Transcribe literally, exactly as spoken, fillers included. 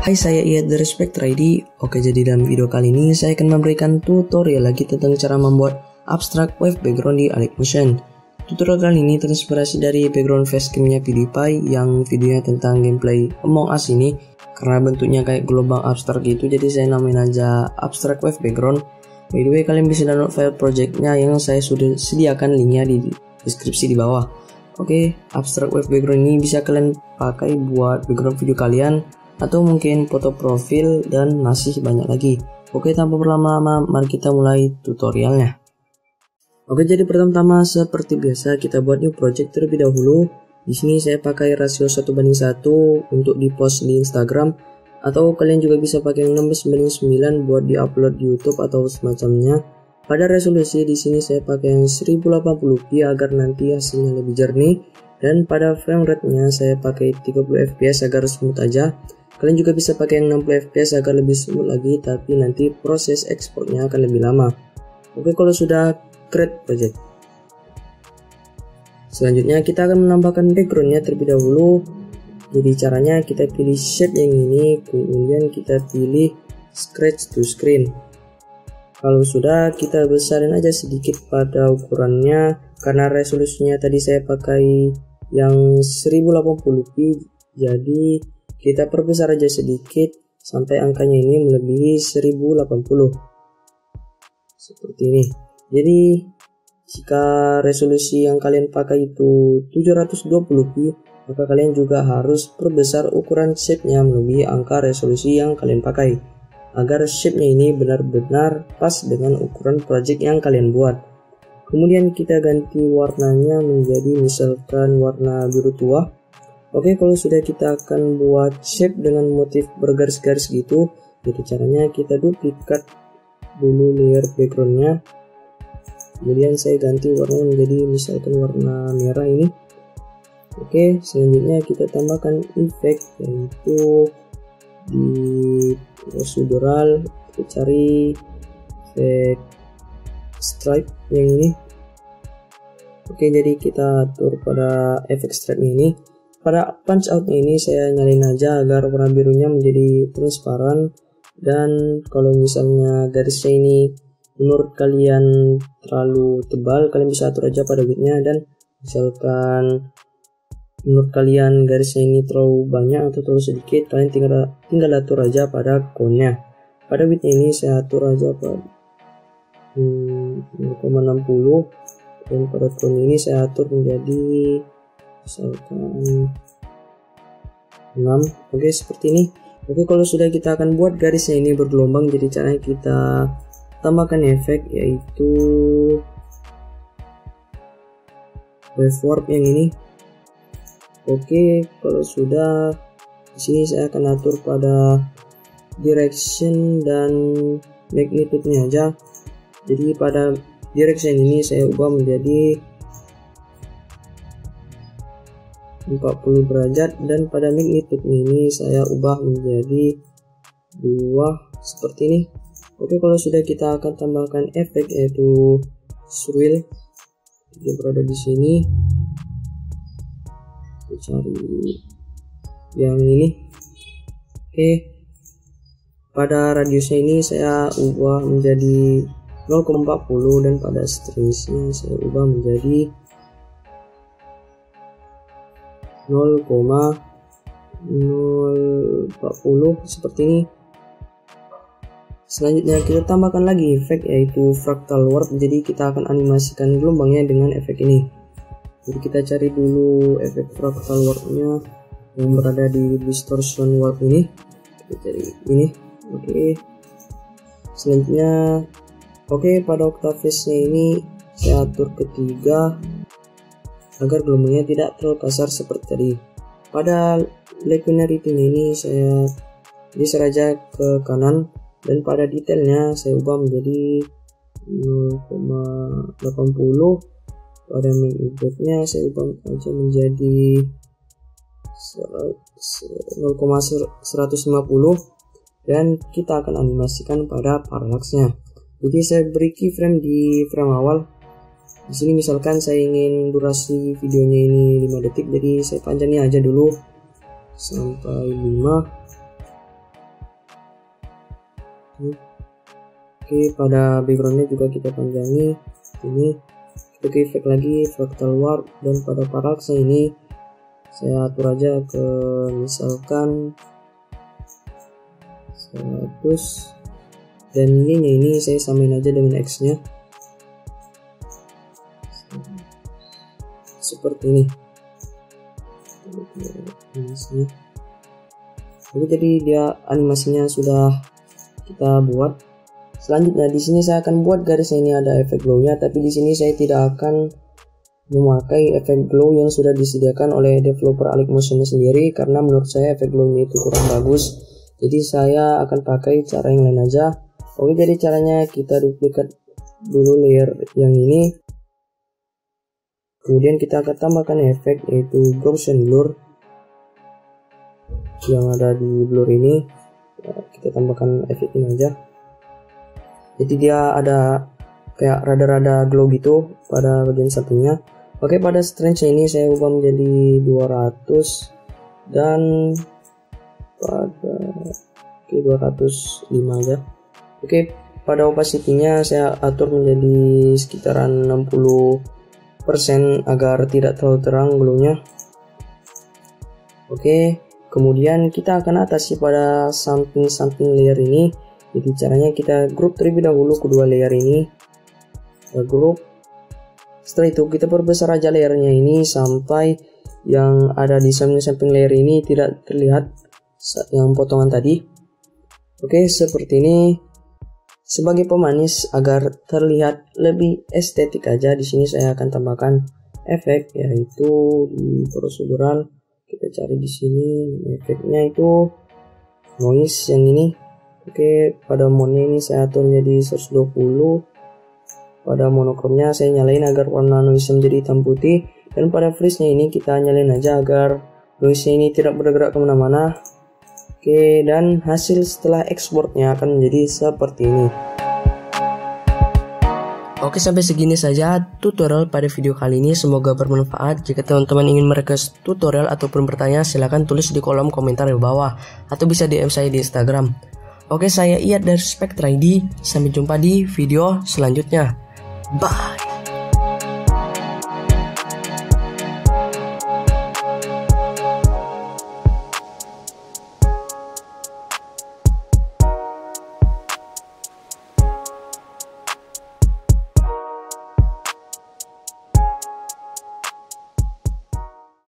Hai, saya Iyad dari Spectra I D. Oke, jadi dalam video kali ini saya akan memberikan tutorial lagi tentang cara membuat abstract wave background di Alik Motion. Tutorial kali ini terinspirasi dari background facecam-nya PewDiePie yang videonya tentang gameplay Among Us ini. Karena bentuknya kayak gelombang abstrak gitu, jadi saya namain aja abstract wave background. By the way, kalian bisa download file projectnya yang saya sudah sediakan linknya di deskripsi di bawah. Oke, abstract wave background ini bisa kalian pakai buat background video kalian, atau mungkin foto profil, dan masih banyak lagi. Oke, tanpa berlama-lama, mari kita mulai tutorialnya. Oke, jadi pertama-tama seperti biasa kita buat new project terlebih dahulu. Di sini saya pakai rasio satu banding satu untuk di post di Instagram, atau kalian juga bisa pakai enam belas banding sembilan buat di upload di YouTube atau semacamnya. Pada resolusi di sini saya pakai yang seribu delapan puluh p agar nanti hasilnya lebih jernih, dan pada frame rate-nya saya pakai tiga puluh f p s agar smooth aja. Kalian juga bisa pakai yang enam puluh f p s agar lebih smooth lagi, tapi nanti proses ekspornya akan lebih lama. Oke, kalau sudah create project, selanjutnya kita akan menambahkan backgroundnya terlebih dahulu. Jadi caranya kita pilih shape yang ini, kemudian kita pilih scratch to screen. Kalau sudah, kita besarin aja sedikit pada ukurannya, karena resolusinya tadi saya pakai yang seribu delapan puluh p, jadi kita perbesar aja sedikit sampai angkanya ini melebihi seribu delapan puluh seperti ini. Jadi jika resolusi yang kalian pakai itu tujuh ratus dua puluh p, maka kalian juga harus perbesar ukuran shape-nya melebihi angka resolusi yang kalian pakai, agar shape-nya ini benar-benar pas dengan ukuran project yang kalian buat. Kemudian kita ganti warnanya menjadi misalkan warna biru tua. Oke, kalau sudah kita akan buat shape dengan motif bergaris-garis gitu. Jadi caranya kita duplikat dulu layer backgroundnya, kemudian saya ganti warnanya menjadi misalkan warna merah ini. Oke, selanjutnya kita tambahkan efek, yaitu di procedural kita cari efek stripe yang ini. Oke, jadi kita atur pada efek stripe ini. Pada punch out ini saya nyalain aja agar warna birunya menjadi transparan, dan kalau misalnya garisnya ini menurut kalian terlalu tebal, kalian bisa atur aja pada width-nya, dan misalkan menurut kalian garisnya ini terlalu banyak atau terlalu sedikit, kalian tinggal tinggal atur aja pada cone-nya. Pada width ini saya atur aja pada hmm, nol koma enam puluh, dan pada cone ini saya atur menjadi misalkan enam. Oke, seperti ini. Oke, kalau sudah, kita akan buat garisnya ini bergelombang. Jadi caranya kita tambahkan efek, yaitu wave warp yang ini. Oke, kalau sudah, di sini saya akan atur pada direction dan magnitude-nya aja. Jadi pada direction ini saya ubah menjadi empat puluh derajat, dan pada magnitude ini saya ubah menjadi dua seperti ini. Oke, kalau sudah, kita akan tambahkan efek, yaitu swirl. Dia berada di sini. Kita cari yang ini. Oke, pada radiusnya ini saya ubah menjadi nol koma empat puluh, dan pada stringsnya saya ubah menjadi nol koma nol empat puluh seperti ini. Selanjutnya kita tambahkan lagi efek, yaitu fractal warp. Jadi kita akan animasikan gelombangnya dengan efek ini. Jadi kita cari dulu efek fractal warpnya yang berada di distortion warp ini. Kita cari ini. Oke, selanjutnya oke, pada octave phase-nya ini saya atur ketiga agar gelombangnya tidak terlalu kasar seperti tadi. Pada linearity ini saya geser aja ke kanan, dan pada detailnya saya ubah menjadi nol koma delapan puluh. Pada magnitude-nya saya ubah aja menjadi nol koma seratus lima puluh, dan kita akan animasikan pada parallax-nya. Jadi saya beri keyframe di frame awal. Di sini misalkan saya ingin durasi videonya ini lima detik, jadi saya panjangin aja dulu sampai lima. ini. Oke, pada backgroundnya juga kita panjangi ini. Kita ke efek lagi, fractal warp, dan pada parallaxnya ini saya atur aja ke misalkan seratus, dan y nya ini saya samain aja dengan x nya seperti ini. Oke, jadi dia animasinya sudah kita buat. Selanjutnya di sini saya akan buat garisnya ini ada efek glow-nya, tapi di sini saya tidak akan memakai efek glow yang sudah disediakan oleh developer Alik Motion sendiri, karena menurut saya efek glow-nya itu kurang bagus. Jadi saya akan pakai cara yang lain aja. Oke, jadi caranya kita duplikat dulu layer yang ini. Kemudian kita akan tambahkan efek yaitu Gaussian blur yang ada di blur ini. Kita tambahkan efek ini aja. Jadi dia ada kayak rada-rada glow gitu pada bagian satunya. Oke, pada strength ini saya ubah menjadi dua ratus dan pada oke dua ratus lima aja. Oke, pada opacity-nya saya atur menjadi sekitaran enam puluh persen agar tidak terlalu terang glow-nya. Oke, kemudian kita akan atasi pada samping-samping layer ini. Jadi caranya kita group terlebih dahulu kedua layer ini. Kita group. Setelah itu kita perbesar aja layernya ini sampai yang ada di samping-samping layer ini tidak terlihat yang potongan tadi. Oke, seperti ini. Sebagai pemanis agar terlihat lebih estetik aja, di sini saya akan tambahkan efek yaitu di prosedural. Kita cari di sini efeknya itu noise yang ini. Oke, pada mode ini saya atur menjadi seratus dua puluh. Pada monochrome-nya saya nyalain agar warna noise menjadi hitam putih, dan pada freeze-nya ini kita nyalain aja agar noise-nya ini tidak bergerak kemana-mana. Oke, dan hasil setelah exportnya akan menjadi seperti ini. Oke, sampai segini saja tutorial pada video kali ini, semoga bermanfaat. Jika teman-teman ingin merequest tutorial ataupun bertanya, silahkan tulis di kolom komentar di bawah atau bisa D M saya di Instagram. Oke, saya Iyad dari Spectre I D. Sampai jumpa di video selanjutnya. Bye.